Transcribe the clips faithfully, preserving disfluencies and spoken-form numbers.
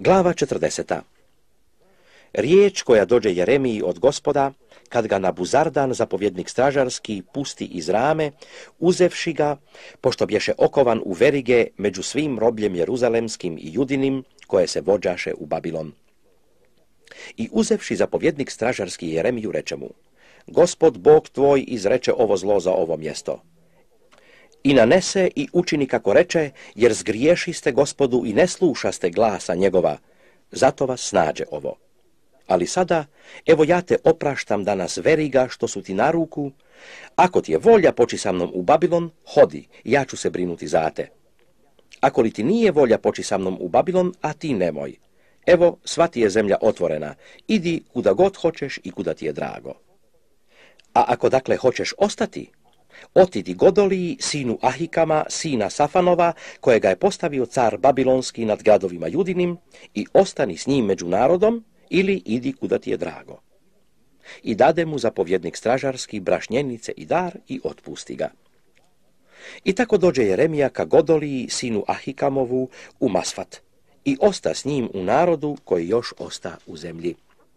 Glava četrdeseta. Riječ koja dođe Jeremiji od Gospoda, kad ga Nabuzardan, zapovjednik stražarski, pusti iz rame, uzevši ga, pošto bješe okovan u verige među svim robljem jeruzalemskim i judinim, koje se vođaše u Babilon. I uzevši zapovjednik stražarski Jeremiju, reče mu: Gospod Bog tvoj izreče ovo zlo za ovo mjesto. I nanese i učini kako reče, jer zgriješiste Gospodu i ne slušaste glasa njegova, zato vas snađe ovo. Ali sada, evo ja te opraštam danas veriga što su ti na ruku, ako ti je volja poći sa mnom u Babilon, hodi, ja ću se brinuti za te. Ako li ti nije volja poći sa mnom u Babilon, a ti nemoj. Evo, sva ti je zemlja otvorena, idi kuda god hoćeš i kuda ti je drago. A ako dakle hoćeš ostati, otidi Godoliji, sinu Ahikama, sina Safanova, kojega je postavio car Babilonski nad gradovima Judinim, i ostani s njim među narodom, ili idi kuda ti je drago. I dade mu zapovjednik stražarski brašnjenice i dar i otpusti ga. I tako dođe Jeremija ka Godoliji, sinu Ahikamovu, u Masfat, i osta s njim u narodu koji još osta u zemlji.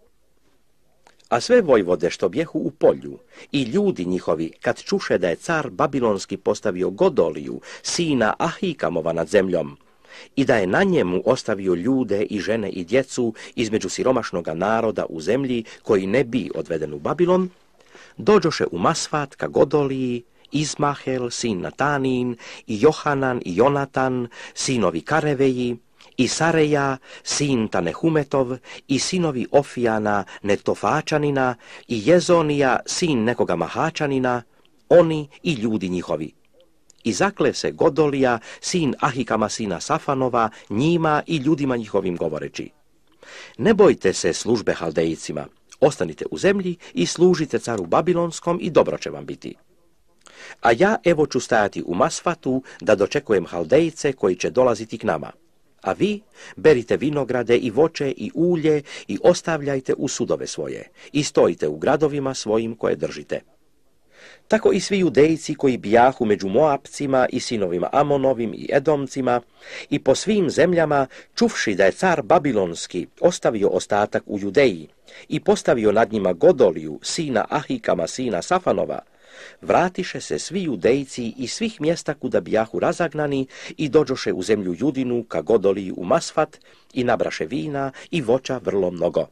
A sve vojvode što bjehu u polju i ljudi njihovi, kad čuše da je car Babilonski postavio Godoliju, sina Ahikamova nad zemljom, i da je na njemu ostavio ljude i žene i djecu između siromašnoga naroda u zemlji koji ne bi odveden u Babilon, dođoše u Masfat ka Godoliji Izmahel, sin Natanin, i Johanan i Jonatan, sinovi Kareveji, i Sareja, sin Tanehumetov, i sinovi Ofijana, Netofačanina, i Jezonija, sin nekoga Mahačanina, oni i ljudi njihovi. I zakle se Godolija, sin Ahikama, sina Safanova, njima i ljudima njihovim govoreći: Ne bojte se službe Haldejcima, ostanite u zemlji i služite caru Babilonskom i dobro će vam biti. A ja evo ću stajati u Masfatu da dočekujem Haldejce koji će dolaziti k nama. A vi berite vinograde i voće i ulje i ostavljajte u sudove svoje i stojite u gradovima svojim koje držite. Tako i svi Judejci koji bijahu među Moapcima i sinovima Amonovim i Edomcima i po svim zemljama, čuvši da je car Babilonski ostavio ostatak u Judeji i postavio nad njima Godoliju, sina Ahikama, sina Safanova, vratiše se svi Judejci iz svih mjesta kuda bijahu razagnani i dođoše u zemlju Judinu ka Godoliji u Masfat i nabraše vina i voća vrlo mnogo.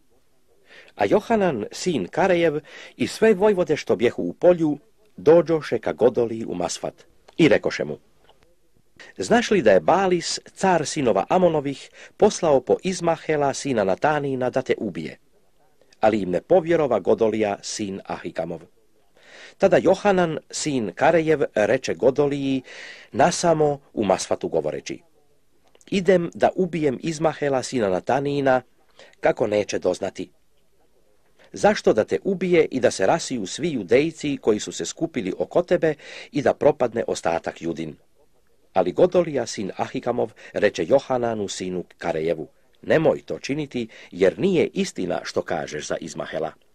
A Johanan, sin Karejev, i sve vojvode što bjehu u polju, dođoše ka Godoliji u Masfat i rekoše mu: Znaš li da je Balis, car sinova Amonovih, poslao po Izmahela, sina Natanina, da te ubije? Ali im ne povjerova Godolija, sin Ahikamov. Tada Johanan, sin Karejev, reče Godoliji nasamo u Masfatu govoreći: Idem da ubijem Izmahela, sina Natanina, kako neće doznati. Zašto da te ubije i da se rasiju svi Judejci koji su se skupili oko tebe i da propadne ostatak Judin? Ali Godolija, sin Ahikamov, reče Johananu, sinu Karejevu: Nemoj to činiti, jer nije istina što kažeš za Izmahela.